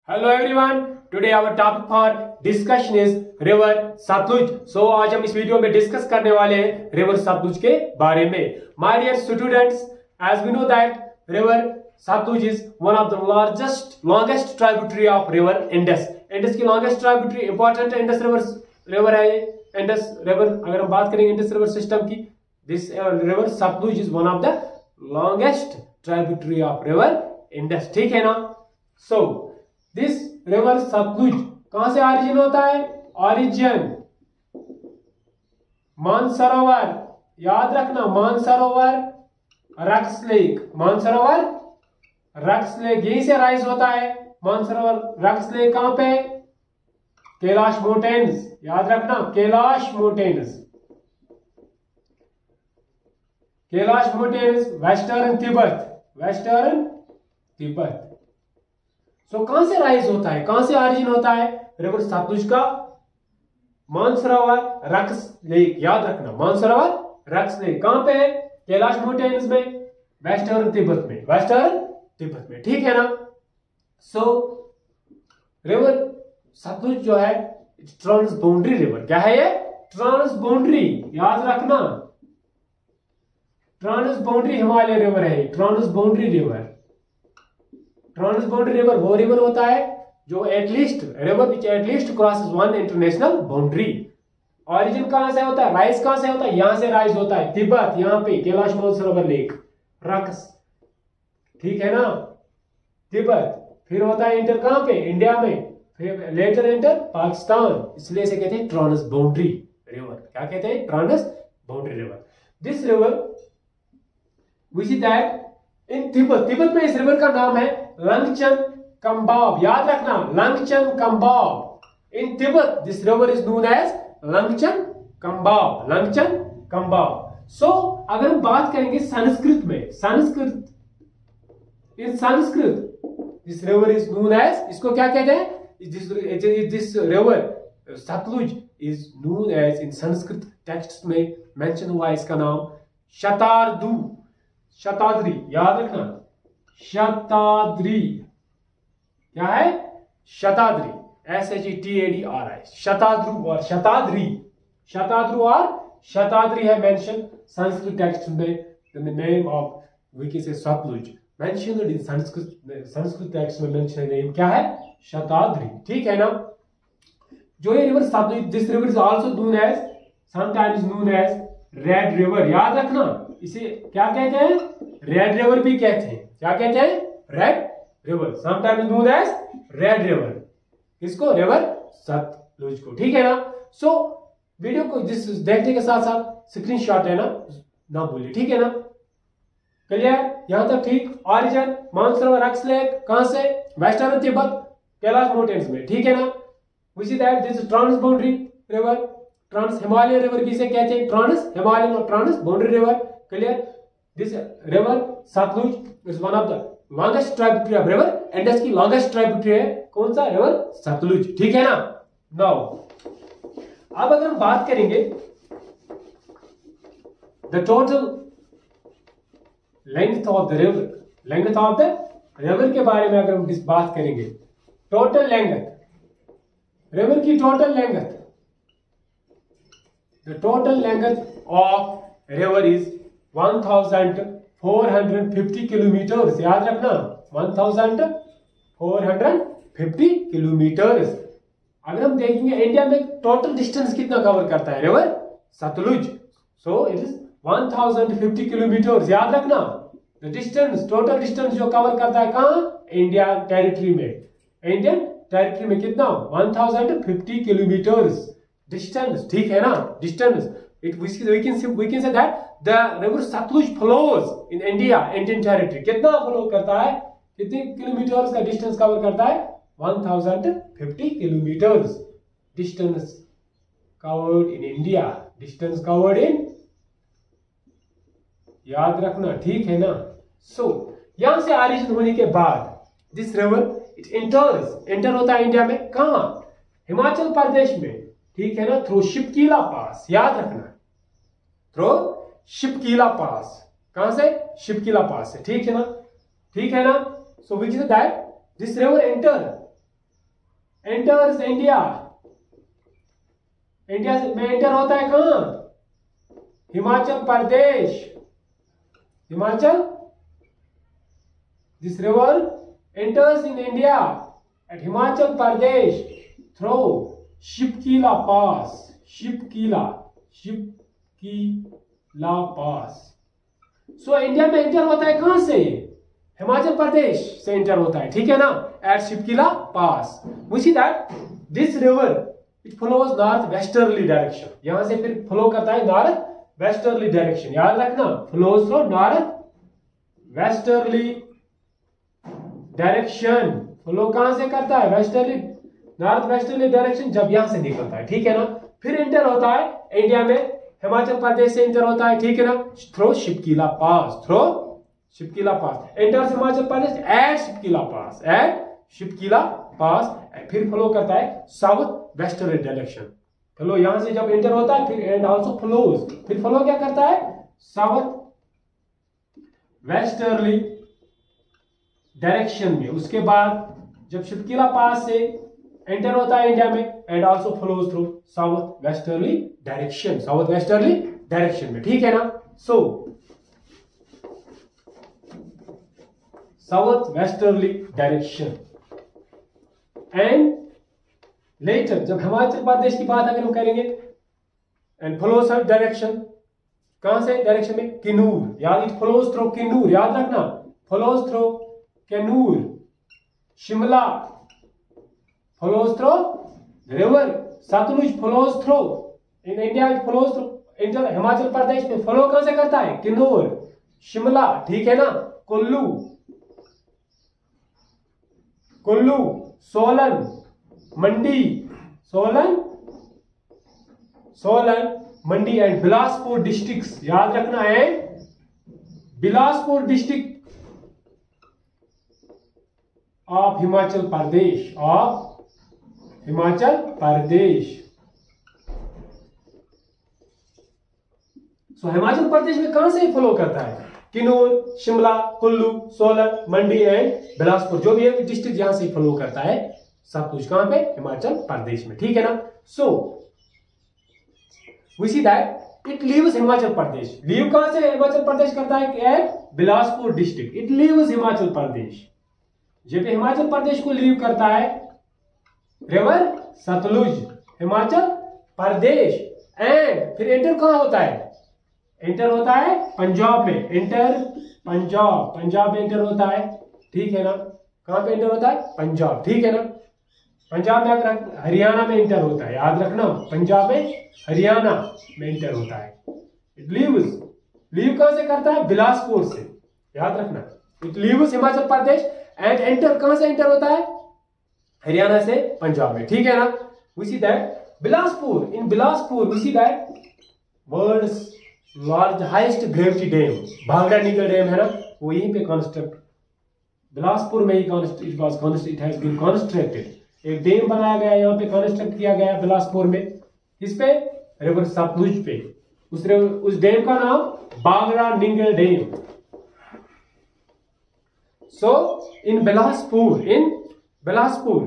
Hello everyone. Today our topic for discussion is river Sutlej. So आज हम इस video में डिस्कस करने वाले हैं रिवर सतलुज के बारे में. My dear students, as we know that river Satluj is one of the longest tributary of river Indus. Indus की longest tributary important Indus river है. Indus river अगर हम बात करेंगे Indus river system की, this river Satluj is one of the longest tributary of river Indus. ठीक है ना? So दिस रिवर सतलुज कहां से ऑरिजिन होता है? ऑरिजिन मानसरोवर, याद रखना मानसरोवर, रक्स लेक, मानसरोवर रक्स लेक यहीं से राइज होता है. मानसरोवर रक्स लेक कहां पे? कैलाश माउंटेन्स, याद रखना Kailash mountains, Kailash mountains western Tibet, western Tibet. तो कहां से राइज होता है, कहां से ऑरिजिन होता है रिवर सतलुज का? मानसरोवर रक्स लेक, याद रखना मानसरोवर रक्स लेक कहां पे है? कैलाश माउंटेन्स में, वेस्टर्न तिब्बत में, वेस्टर्न तिब्बत में. ठीक है ना? सो रिवर सतलुज जो है ट्रांस बाउंड्री रिवर. क्या है ये? ट्रांस बाउंड्री, याद रखना ट्रांस बाउंड्री हिमालय रिवर है. Trans boundary river, trans boundary river वो रिवर होता है जो at least river which at least crosses one international boundary. Origin कहां से होता है? राइज कहां से होता है? यहां से राइज होता है तिब्बत, यहां पे कैलाश मानसरोवर लेक रक्स. ठीक है ना? तिब्बत. फिर होता है इंटर कहां पे? इंडिया में. फिर लेटर इंटर पाकिस्तान. इसलिए से कहते हैं ट्रांस बाउंड्री रिवर. क्या कहते हैं? Trans boundary river. This river we see that in Tibet, Tibet में इस रिवर का नाम है लंगचन कंबाब. याद रखना Langchen Khambab. In Tibet this river is known as Langchen Khambab, Langchen Khambab. So अगर हम बात करेंगे संस्कृत में, Sanskrit in Sanskrit this river is known as, इसको क्या कहते हैं? This river Sutlej is known as in Sanskrit text में मेंशन हुआ है इसका नाम शतार्दू, शताद्री. याद रखना शताद्री. क्या है? शताद्री, SHETADRI, शताद्रु और शताद्री, शताद्रु और शताद्री है मेंशन संस्कृत टेक्स्ट में. The name of we say Sutlej mentioned in Sanskrit text में मेंशन नेम क्या है? शताद्री. ठीक है ना? जो ये river Sutlej, this river is also known as, sometimes known as red river. याद रखना इसे क्या कहते हैं? रेड रिवर भी कहते हैं. क्या कहते हैं? Red river, sometimes known as red river. इसको रिवर सतलुज को. ठीक है ना? सो वीडियो को जिस देखने के साथ साथ स्क्रीनशॉट है ना भूलिए. ठीक है ना? क्लियर? यहां तक ठीक? ऑरिजिन मानसरोवर रक्स लेक कहां से? वेस्टर्न तिब्बत कैलाश माउंटेन्स में. ठीक है ना? We see that this trans boundary river, trans Himalaya river किसे कहते हैं? ट्रांस हिमालयन और trans boundary river. Clear? This river Sutlej is one of the longest tributary of river Indus की लॉन्गेस्ट ट्राइब्यूटरी है. कौन सा? रिवर सतलुज. ठीक है ना? नाउ अब अगर हम बात करेंगे the total length of the river, length of the river के बारे में अगर हम बात करेंगे, टोटल लेंथ रिवर की, total length, the total length of river is 1450 kilometre. याद रखना 1450 किलोमीटर. अगर हम देखेंगे इंडिया में टोटल डिस्टेंस कितना कवर करता है river Sutlej? So it is 1050 kilometre. याद रखना द डिस्टेंस, टोटल डिस्टेंस जो कवर करता है कहां? इंडिया टेरिटरी में. इंडियन टेरिटरी में कितना? 1050 किलोमीटर डिस्टेंस. ठीक है ना? Distance. we can say that the river Satluj flows in India, Indian territory. कितना फ्लो करता है? कितने किलोमीटर का डिस्टेंस कवर करता है? 1050 kilometre distance covered in India, distance covered in. याद रखना. ठीक है ना? सो यहां से ऑरिजिन होने के बाद दिस रिवर इट एंटर होता है इंडिया में. कहां? हिमाचल प्रदेश में. ठीक है ना? Through Shipki La pass. याद रखना थ्रू शिपकीला पास. कहां से? शिपकीला पास से. ठीक है ना? ठीक है ना? So we say that this river enter enters India, India में एंटर होता है कहां? Himachal Pradesh, Himachal, this river enters in India at Himachal Pradesh through Shipki La pass, Shipki La, Shipki La pass. So India में एंटर होता है कहां से? हिमाचल प्रदेश से एंटर होता है, ठीक है ना, at Shipki La pass. We see that this river it flows north westerly direction, यहां से फिर फ्लो करता है नॉर्थ वेस्टर्ली डायरेक्शन, याद रखना, flows through north westerly direction, flow कहां से करता है? वेस्टर्ली, नॉर्थ वेस्टर्ली डायरेक्शन, जब यहां से निकलता है, ठीक है ना, फिर एंटर होता है इंडिया में, हिमाचल प्रदेश से एंटर होता है, ठीक है ना, through Shipki La pass, through Shipki La pass, enter Himachal Pradesh at Shipki La pass, at Shipki La pass, फिर फ्लो करता है साउथ वेस्टर्ली डायरेक्शन, फ्लो यहां से जब एंटर होता है, फिर एंड आल्सो फ्लोज, फिर फ्लो क्या करता है? साउथ वेस्टर्ली डायरेक्शन में। उसके बाद जब शिपकीला पास से एंटर होता है इंडिया में, and also flows through south westerly direction, south westerly direction में, ठीक है ना। So south westerly direction and later जब हिमाचल प्रदेश की बात अगर हम करेंगे, एंड फ्लो साउथ डायरेक्शन, कहां से डायरेक्शन में? किन्नूर, याद, इट फ्लोज थ्रू किन्नूर, याद रखना, flows through Kinnaur, Shimla, flows through river Sutlej, flows through in India, it flows through inter, Himachal Pradesh में फ्लो कहां से करता है? किन्नूर, शिमला, ठीक है ना, कुल्लू, कुल्लू, सोलन, मंडी, सोलन, सोलन, मंडी एंड बिलासपुर डिस्ट्रिक्ट्स, याद रखना है, Bilaspur district of Himachal Pradesh, of Himachal Pradesh. So Himachal Pradesh में कहां से फ्लो करता है? किन्नौर, शिमला, कुल्लू, सोलन, मंडी एंड बिलासपुर, जो भी है डिस्ट्रिक्ट यहां से फ्लो करता है, सब कुछ कहां पे? हिमाचल प्रदेश में, ठीक है ना। So we see that it leaves Himachal Pradesh, leave कहां से हिमाचल प्रदेश करता है? At Bilaspur district, it leaves Himachal Pradesh, जब हिमाचल प्रदेश को लीव करता है रिवर सतलुज, हिमाचल प्रदेश, एंड फिर एंटर कहां होता है? एंटर होता है पंजाब में, एंटर पंजाब, पंजाब में एंटर होता है, ठीक है ना, कहां पे एंटर होता है? पंजाब, ठीक है ना, पंजाब में अगर हरियाणा में एंटर होता है, याद रखना, पंजाब में, हरियाणा में एंटर होता है, इट लीव्स, लीव कहां से करता है? बिलासपुर से, याद रखना, it leaves Himachal Pradesh and enter कहां से एंटर होता है? हरियाणा से पंजाब में, ठीक है ना। We see that Bilaspur, in Bilaspur we see that world's large highest gravity dam, Bhakra Nangal dam है ना, वो यहीं पे कंस्ट्रक्ट, बिलासपुर में ही इट हैज बीन कंस्ट्रक्टेड, एक डैम बनाया गया, यहाँ पे कंस्ट्रक्ट किया गया बिलासपुर में, किस पे? रिवर सतलुज पे, उस डैम का नाम Bhakra Nangal dam. So in Bilaspur, in Bilaspur,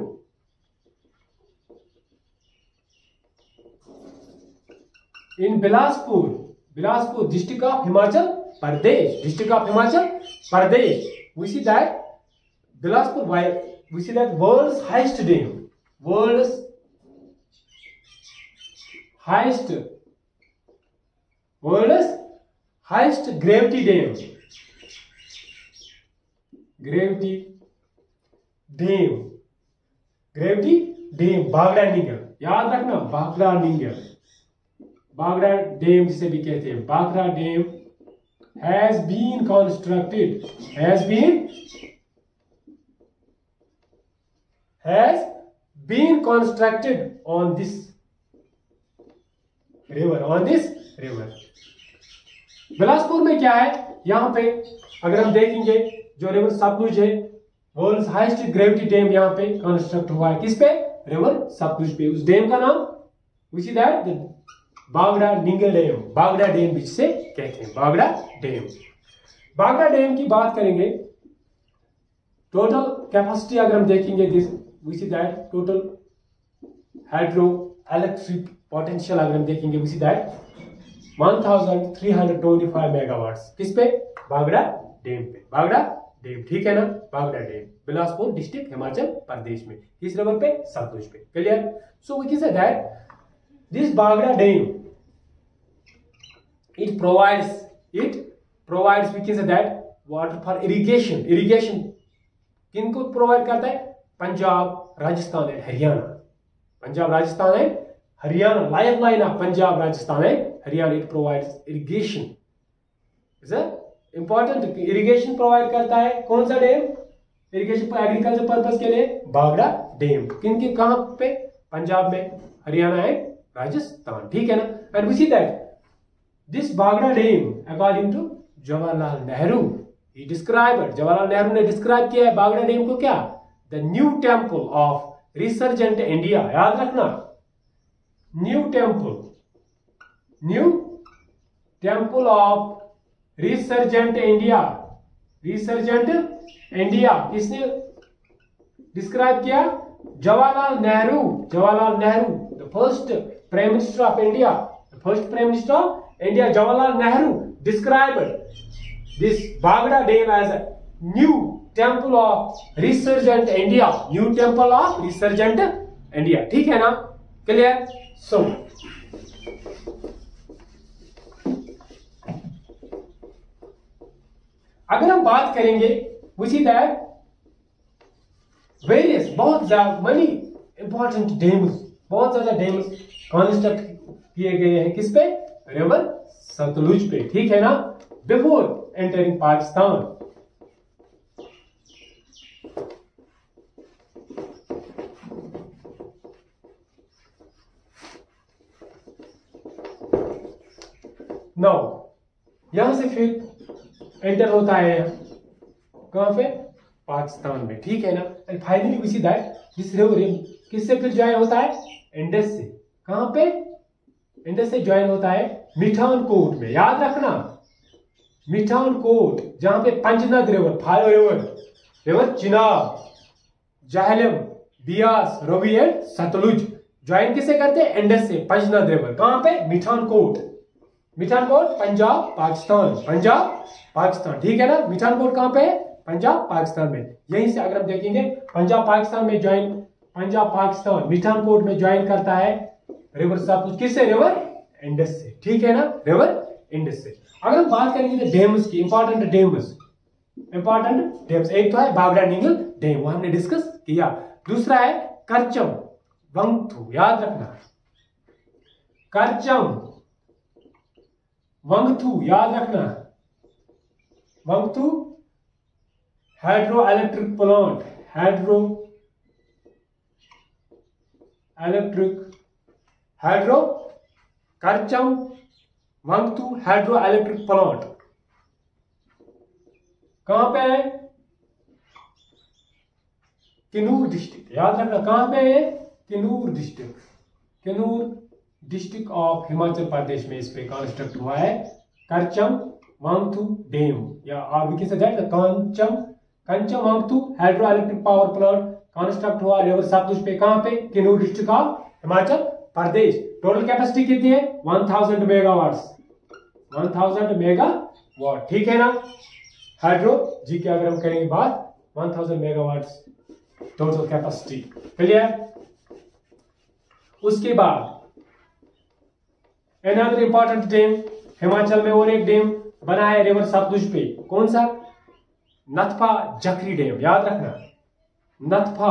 in Bilaspur, Bilaspur district of Himachal Pradesh, district of Himachal Pradesh, we see that Bilaspur, we see that world's highest dam, world's highest, world's highest gravity dam, gravity dam, gravity dam Bhakra Nangal, याद रखना, भाखड़ा निगल, भाखड़ा डैम जिसे भी कहते हैं, Bhakra dam has been constructed, has been constructed on this river, on this river. Bilaspur में क्या है? यहां पे अगर हम देखेंगे, जो रिवर सतलुज है, वर्ल्ड्स हाईएस्ट ग्रेविटी डैम यहाँ पे कंस्ट्रक्ट हुआ है, किस पे? रिवर सतलुज पे। उस डैम का नाम वी सी दैट भाखड़ा निगल डैम, भाखड़ा डैम जिसे कहते हैं, भाखड़ा डैम। भाखड़ा डैम की बात करेंगे, टोटल कैपेसिटी अगर हम देखेंगे, this we see that total hydro electric potential अगर हम देखेंगे उसी दैट 1325 मेगावाट्स किस पे, भाखड़ा डैम पे, भाखड़ा डैम, ठीक है ना, भाखड़ा डैम बिलासपुर डिस्ट्रिक्ट हिमाचल प्रदेश में, किस रिवर पे, सतलुज पे, clear. So we can say that this Bhakra dam it provides we can say that water for irrigation किनको प्रोवाइड करता है, Punjab Rajasthan and Haryana, Punjab Rajasthan and Haryana, life line of Punjab Rajasthan and Haryana, it provides irrigation, is important, irrigation provide करता है, कौन सा dam, irrigation agriculture purpose के लिए Bhakra dam, किनके कहां पे, पंजाब में, हरियाणा एंड राजस्थान, ठीक है ना। And we see that This Bhakra Dam, according to Jawaharlal Nehru, he described, Jawaharlal Nehru ने डिस्क्राइब किया है Bhakra Dam को क्या, the new temple of resurgent India, याद रखना, new temple of resurgent India, किसने डिस्क्राइब किया, Jawaharlal Nehru, the first Prime Minister of India, Jawaharlal Nehru described this Bhakra Dam as a new temple of resurgent India, ठीक है ना, clear. सो अगर हम बात करेंगे we see that various बहुत many important dams, बहुत ज्यादा डैम्स कंस्ट्रक्ट किए गए हैं किस पे, रिवर सतलुज पे, ठीक है ना, बिफोर एंटरिंग पाकिस्तान। नाउ यहां से फिर एंटर होता है कहां पे, पाकिस्तान में, ठीक है ना। And finally we see that this river किससे फिर ज्वाइन होता है, इंडस से, कहां पे, इंडस से ज्वाइन होता है मिठानकोट में, याद रखना, मिठानकोट, जहां पे Panchnad river, 5 river Chenab, Jhelum, Beas, Ravi and Sutlej join किससे करते हैं, इंडस से, पंचनद रिवर, कहां पे, मिठानकोट, पंजाब पाकिस्तान, ठीक है ना, मिठानकोट कहां पे है, पंजाब पाकिस्तान में। यहीं से अगर हम देखेंगे पंजाब पाकिस्तान में ज्वाइन, पंजाब पाकिस्तान मिठानकोट में ज्वाइन करता है रिवर सतलुज, किससे, रिवर इंडस से, ठीक है ना, रिवर इंडस से। अगर हम बात करेंगे डैम्स की, इंपॉर्टेंट डैम्स, एक तो है भाखड़ा निंगल डैम, वो हमने डिस्कस किया, दूसरा है करचम वंगथू, याद रखना, करचम वंगथू, याद रखना, Wangtoo hydro electric plant, Karcham Wangtoo hydro electric plant कहां पे है, किन्नूर डिस्ट्रिक्ट, याद रखना, कहां पे है, किन्नूर डिस्ट्रिक्ट ऑफ हिमाचल प्रदेश में इस पे कंस्ट्रक्ट हुआ है करचम वंगथू डैम, या आप भी कह सकते Karcham Wangtoo hydro electric power plant construct हुआ रिवर सतलुज पे, कहां पे, Kinnaur district of Himachal Pradesh. Total capacity कितनी है, 1000 मेगावाट, ठीक है ना, हाइड्रो जी की अगर हम करेंगे बात, 1000 मेगावाट टोटल कैपेसिटी, क्लियर। उसके बाद अनदर इंपॉर्टेंट डैम, हिमाचल में और एक डैम बना है रिवर सतलुज पे, कौन सा, नथपा जखरी डैम, याद रखना, Nathpa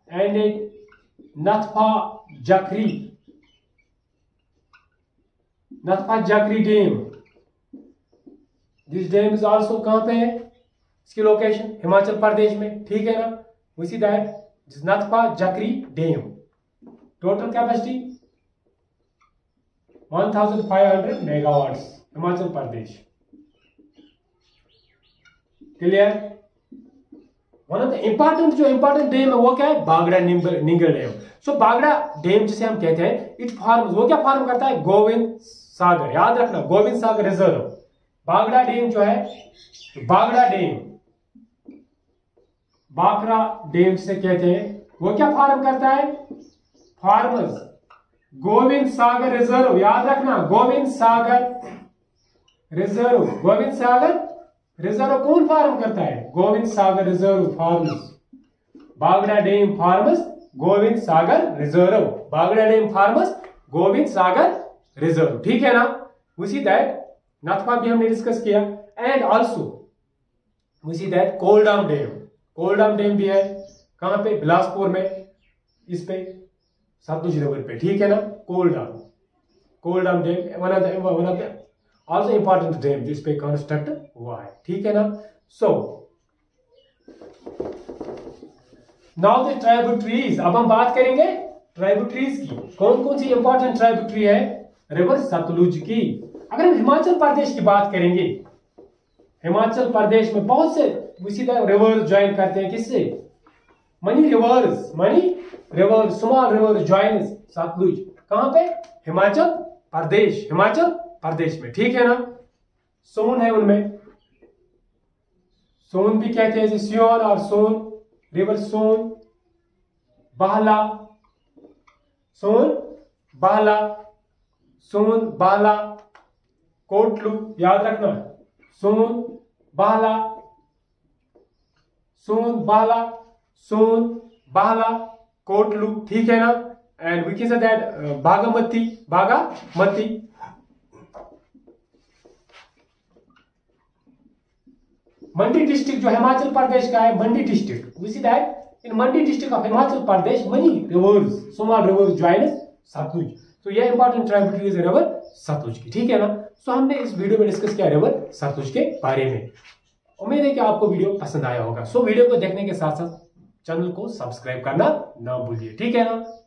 Jhakri dam, this dam is also कहां पे है, इसकी लोकेशन हिमाचल प्रदेश में, ठीक है ना, we see that Nathpa Jhakri dam, total capacity 1500 megawatt, Himachal Pradesh, clear. One of the important dam है वो क्या है, Bhakra Nangal dam. So Bhakra dam जिसे हम कहते हैं, इट फार्म, वो क्या फार्म करता है, गोविंद सागर, याद रखना, गोविंद सागर रिजर्व। भाखड़ा डैम जो है, भाखड़ा डैम जिसे कहते हैं, वो क्या फार्म करता है, फार्मर्स, गोविंद सागर रिजर्व, याद रखना गोविंद सागर रिजर्व, गोविंद सागर रिजर्व कौन फार्म करता है? Govind Sagar reserve farmers, Bagda dam farmers, Govind Sagar reserve, Bagda dam farmers, Govind Sagar reserve, ठीक है ना। उसी दैट नाथपा भी हमने डिस्कस किया, एंड ऑल्सो उसी that Koldam dam, Koldam dam भी है कहां पे? बिलासपुर में, इस पे सतलुज रिवर पे, ठीक है ना। Koldam dam one of the also important dam जिस पे कंस्ट्रक्ट हुआ है, ठीक है ना। सो नाउ द ट्राइब्यूटरीज, अब हम बात करेंगे ट्राइब्यूटरीज की। कौन कौन सी इंपॉर्टेंट ट्राइब्यूटरी है रिवर सतलुज की? अगर हम हिमाचल प्रदेश की बात करेंगे, हिमाचल प्रदेश में बहुत से उसी तरह रिवर ज्वाइन करते हैं, किससे? Many river, small river joins Sutlej, कहां पे? हिमाचल प्रदेश में, ठीक है ना। सोन है उनमें, सोन भी कहते हैं, सियोन और सोन, रिवर सोन, बाहला, सोन बाहला, कोटलू, याद रखना सोन बाहला कोटलू, ठीक है ना। And we can say that Bagmati, Mandi district जो हिमाचल प्रदेश का है, Mandi district, we see that in Mandi district of Himachal Pradesh many rivers, small rivers join Sutlej. तो ये इंपॉर्टेंट ट्राइब्यूटरीज है रिवर सतलुज की, ठीक है ना। सो हमने इस वीडियो में डिस्कस किया रिवर सतलुज के बारे में। उम्मीद है कि आपको वीडियो पसंद आया होगा। सो वीडियो को देखने के साथ साथ चैनल को सब्सक्राइब करना ना भूलिए, ठीक है ना।